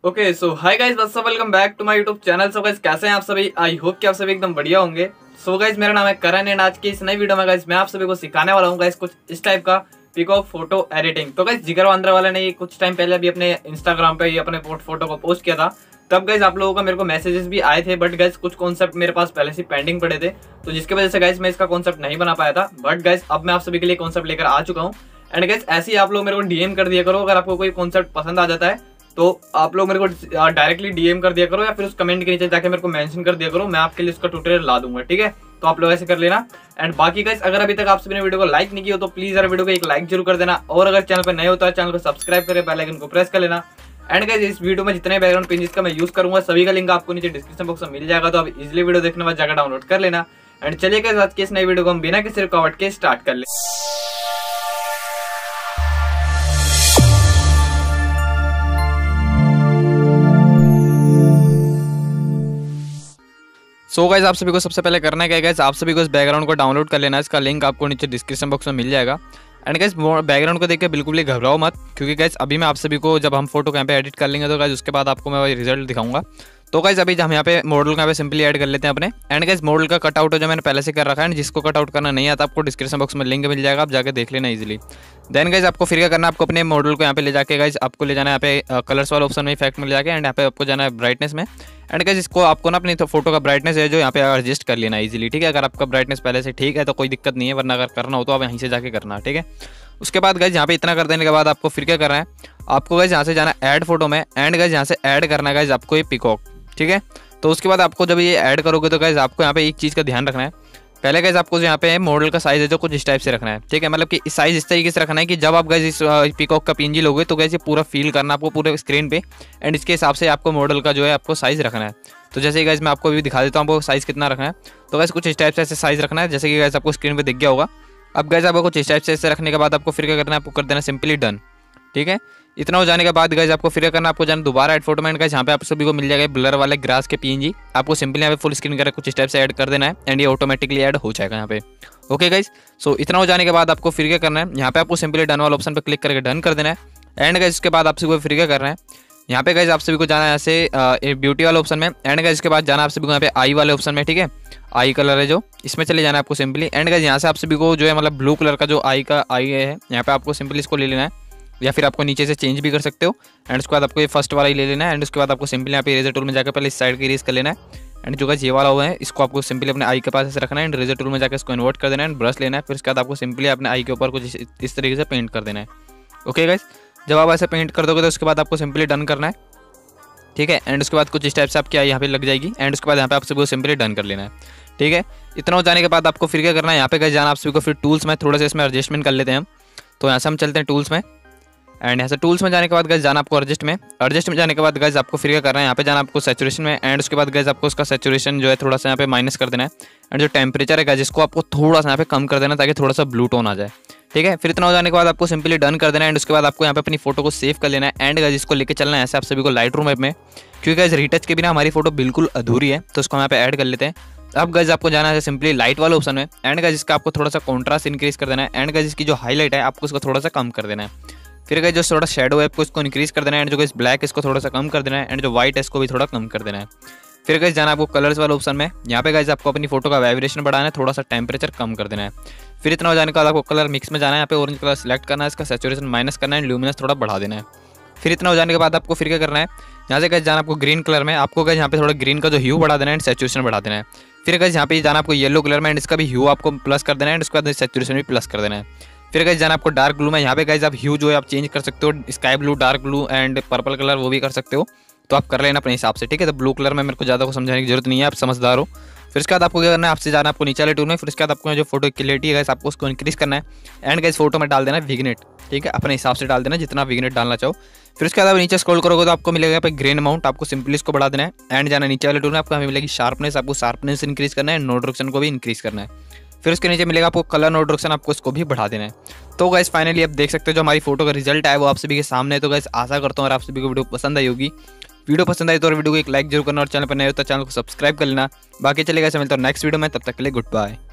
Okay so hi guys, what's up, welcome back to my YouTube channel. So guys कैसे हैं आप सभी? I hope कि आप सभी एकदम बढ़िया होंगे। सो गाइस मेरा नाम है करण एंड आज की इस नई वीडियो में गाइस मैं आप सभी को सिखाने वाला हूँ गाइस कुछ इस टाइप का पीकॉक फोटो एडिटिंग। तो गाइस जिगर वांद्रा वाले ने ये कुछ टाइम पहले भी अपने इंस्टाग्राम पे ये अपने फोटो को पोस्ट किया था। तब गाइस आप लोगों का मेरे को मैसेजेस भी आए थे, बट गाइस कुछ कॉन्सेप्ट मेरे पास पहले से पेंडिंग पड़े थे, तो जिसकी वजह से गाइस मैं इसका कॉन्सेप्ट नहीं बना पाया था। बट गाइस अब मैं आप सभी के लिए कॉन्सेप्ट लेकर आ चुका हूँ। एंड गाइस ऐसे ही आप लोग मेरे को डीएम कर दिया करो अगर आपको कोई कॉन्सेप्ट पसंद आ जाता है, तो आप लोग मेरे को डायरेक्टली डीएम कर दिया करो या फिर उस कमेंट के नीचे जाके मेरे को मेंशन कर दिया करो, मैं आपके लिए उसका ट्यूटोरियल ला दूंगा। ठीक है, तो आप लोग ऐसे कर लेना। एंड बाकी गाइस अगर अभी तक आप सभी ने वीडियो को लाइक नहीं किया हो तो प्लीज यार वीडियो को एक लाइक जरूर कर देना, और अगर चैनल पर नए होता है चैनल को सब्सक्राइब करके बेल आइकन को प्रेस कर लेना। एंड गाइस इस वीडियो में जितने बैकग्राउंड पेजेस का मैं यूज करूंगा सभी का लिंक आपको नीचे डिस्क्रिप्शन बॉक्स में मिल जाएगा, तो आप इजिली वीडियो देखने बाद जाकर डाउनलोड कर लेना। एंड चलिए गाइस आज के इस नई वीडियो को हम बिना किसी रुकावट के स्टार्ट कर ले। सो गाइस आप सभी को सबसे पहले करना है क्या गाइस, आप सभी को इस बैकग्राउंड को डाउनलोड कर लेना है। इसका लिंक आपको नीचे डिस्क्रिप्शन बॉक्स में मिल जाएगा। एंड गाइस बैकग्राउंड को देख के बिल्कुल भी घबराओ मत, क्योंकि गाइस अभी मैं आप सभी को जब हम फोटो यहाँ पे एडिट कर लेंगे तो गाइस उसके बाद आपको मैं रिजल्ट दिखाऊंगा। तो गाइस अभी हम यहाँ पे मॉडल को यहाँ पे सिंपली ऐड कर लेते हैं अपने। एंड गाइस मॉडल का कटआउट जो मैंने पहले से कर रखा है, जिसको कटआउट करना नहीं आता आपको डिस्क्रिप्शन बॉक्स में लिंक मिल जाएगा, आप जाके देख लेना इजीली। देन गाइस आपको फिर क्या करना है, आपको अपने मॉडल को यहाँ पे ले जाके गाइस आपको ले जाना है यहाँ पे कलर्स वाले ऑप्शन में इफेक्ट में ले जाके, एंड यहाँ पे आपको जाना है ब्राइटनेस में। एंड गाइस इसको आपको ना अपनी फोटो का ब्राइटनेस है जो यहाँ पे एडजस्ट कर लेना इजीली। ठीक है, अगर आपका ब्राइटनेस पहले से ठीक है तो कोई दिक्कत नहीं है, वरना अगर करना हो तो आप यहीं से जाके करना। ठीक है, उसके बाद गाइस यहाँ पे इतना कर देने के बाद आपको फिर क्या करना है, आपको गाइस यहाँ से जाना ऐड फोटो में। एंड गाइस यहाँ से ऐड करना है गाइस आपको ये पीकॉक। ठीक है, तो उसके बाद आपको जब ये ऐड करोगे तो गाइस आपको यहाँ पे एक चीज़ का ध्यान रखना है। पहले गाइस आपको यहाँ पे मॉडल का साइज है जो कुछ इस टाइप से रखना है। ठीक है, मतलब कि साइज इस तरीके से रखना है कि जब आप गाइस इस पीकॉक का पीएनजी लोगे तो गाइस ये पूरा फील करना आपको पूरे स्क्रीन पे, एंड इसके हिसाब से आपको मॉडल का जो है आपको साइज रखना है। तो जैसे गाइस मैं आपको अभी दिखा देता हूँ आपको साइज कितना रखना है। तो गाइस कुछ इस टाइप से ऐसे साइज रखना है, जैसे कि गाइस आपको स्क्रीन पे दिख गया होगा। अब गाइस आपको कुछ इस टाइप से ऐसे रखने के बाद आपको फिर क्या करना है, आपको कर देना सिंपली डन। ठीक है, इतना हो जाने के बाद गाइस आपको फिर क्या करना है, आपको जाना दोबारा ऐड फोटो में। गाइस यहाँ पे आप सभी को मिल जाएगा ब्लर वाले ग्रास के पीएनजी, आपको सिंपली यहाँ पे फुल स्क्रीन करके कुछ इस टाइप से ऐड कर देना है, एंड ये ऑटोमेटिकली ऐड हो जाएगा यहाँ पे। ओके गाइस, सो इतना हो जाने के बाद आपको फिर क्या करना है, यहाँ पे आपको सिंपली डन वाला ऑप्शन पे क्लिक करके डन कर देना है। एंड गाइस इसके बाद आप सभी को फिर क्या करना है, यहाँ पे गाइस आप सभी को जाना है ऐसे ब्यूटी वाले ऑप्शन में। एंड गाइस इसके बाद जाना आप सभी को यहाँ पे आई वाले ऑप्शन में। ठीक है, आई कलर है जो, इसमें चले जाना है आपको सिंपली। एंड गाइस यहाँ से आप सभी को जो है मतलब ब्लू कलर का जो आई है यहाँ पे आपको सिंपली इसको ले लेना है, या फिर आपको नीचे से चेंज भी कर सकते हो। एंड उसके बाद आपको ये फर्स्ट वाला ही ले लेना है। एंड उसके बाद आपको सिंपली यहाँ पे इरेजर टूल में जाकर पहले इस साइड की इरेज कर लेना है। एंड जो गाइस ये वाला हुआ है इसको आपको सिंपली अपने आई के पास ऐसे रखना है, एंड इरेजर टूल में जाकर इसको इन्वर्ट कर देना है, एंड ब्रश लेना है। फिर उसके बाद आपको सिंपली अपने आई के ऊपर कुछ इस तरीके से पेंट कर देना है। ओके गाइस, जब आप ऐसे पेंट कर दोगे तो उसके बाद आपको सिंपली डन करना है। ठीक है, एंड उसके बाद कुछ इस टाइप से आपकी आई यहाँ पे लग जाएगी, एंड उसके बाद यहाँ पे आप सभी को सिंपली डन कर लेना है। ठीक है, इतना हो जाने के बाद आपको फिर क्या करना है, यहाँ पे गाइस जाना आप सभी को फिर टूल्स में, थोड़ा सा इसमें एडजस्टमेंट कर लेते हैं हम। तो यहाँ से हम चलते हैं टूल्स में, एंड यहाँ से टूल्स में जाने के बाद गाइस जाना आपको एडजस्ट में जाने के बाद गाइस आपको फिर क्या करना है, यहाँ पे जाना आपको सैचुरेशन में। एंड उसके बाद गाइस आपको उसका सैचुरेशन जो है थोड़ा सा यहाँ पे माइनस कर देना है, एंड जो टेम्परेचर है गाइस इसको आपको थोड़ा सा यहाँ पे कम कर देना ताकि थोड़ा सा ब्लू टोन आ जाए। ठीक है, फिर इतना हो जाने के बाद आपको सिंपली डन कर देना है। एंड उसके बाद आपको यहाँ पे अपनी फोटो को सेव कर लेना है, एंड गाइस इसको लेके चलना है ऐसे आप सभी को लाइट रूम ऐप में, क्योंकि गाइस रीटच के बिना हमारी फोटो बिल्कुल अधूरी है, तो उसको यहाँ पे ऐड कर लेते हैं। अब गाइस आपको जाना है सिंपली लाइट वाले ऑप्शन में। एंड गाइस इसका आपको थोड़ा सा कॉन्ट्रास्ट इंक्रीज कर देना है, एंड गाइस इसकी जो हाईलाइट है आपको उसको थोड़ा सा कम कर देना है। फिर गाइस जो थोड़ा शेडो है आपको इसको इंक्रीज कर देना है, एंड जो गाइस ब्लैक इसको थोड़ा सा कम कर देना है, एंड जो व्हाइट है इसको भी थोड़ा कम कर देना है। फिर गाइस जाना आपको कलर्स वाले ऑप्शन में, यहाँ पे गाइस आपको अपनी फोटो का वाइब्रेशन बढ़ाना है, थोड़ा सा टेम्परेचर कम कर देना है। फिर इतना हो जाने के बाद आपको कलर मिक्स में जाना है, यहाँ पे ऑरेंज कलर सेलेक्ट करना है, इसका सैचुरेशन माइनस करना है, एंड ल्यूमिनस थोड़ा बढ़ा देना है। फिर इतना हो जाने के बाद आपको फिर क्या करना है, यहाँ से गाइस जाना आपको ग्रीन कलर में, आपको गाइस यहाँ पे थोड़ा ग्रीन का जो ह्यू बढ़ा देना है, एंड सैचुरेशन बढ़ा देना है। फिर गाइस यहाँ पे जाना आपको येलो कलर में, एंड इसका भी ह्यू आपको प्लस कर देना है, एंड उसके बाद सैचुरेशन भी प्लस कर देना है। फिर गाइस जाना आपको डार्क ब्लू में, यहाँ पे गाइस आप ह्यू जो है आप चेंज कर सकते हो, sky blue, dark blue and purple colour वो भी कर सकते हो, तो आप कर लेना अपने हिसाब से। ठीक है, तो ब्लू कलर में मेरे को ज़्यादा को समझाने की जरूरत नहीं है, आप समझदार हो। फिर उसके बाद आपको क्या करना है, आपसे जाना आपको नीचे वाले टूल में। फिर उसके बाद आपको जो फोटो क्लियरिटी है गाइस आपको उसको इंक्रीज करना है, एंड गाइस फोटो में डाल देना है विग्नेट। ठीक है, अपने हिसाब से डाल देना जितना विग्नेट डालना चाहो। फिर उसके बाद आप नीचे स्क्रॉल करोगे तो आपको मिलेगा यहाँ पे ग्रेन अमाउंट, आपको सिंपली इसको बढ़ा देना है। एंड जाना नीचे वाले टूल में, आपको हमें मिलेगी शार्पनेस, आपको शार्पनेस इंक्रीज करना है, नोट रिडक्शन को भी इंक्रीज करना है। फिर उसके नीचे मिलेगा आपको कलर नोट रिडक्शन, आपको इसको भी बढ़ा देना है। तो गाइस फाइनली आप देख सकते हो जो हमारी फोटो का रिजल्ट है वो आप सभी के सामने है। तो गाइस आशा करता हूँ और आप सभी को वीडियो पसंद आई होगी। वीडियो पसंद आई तो वीडियो को एक लाइक जरूर करना, और चैनल पर नए हो तो चैनल को सब्सक्राइब कर लेना। बाकी चलेगा, मिलता है नेक्स्ट वीडियो में, तब तक के लिए गुड बाय।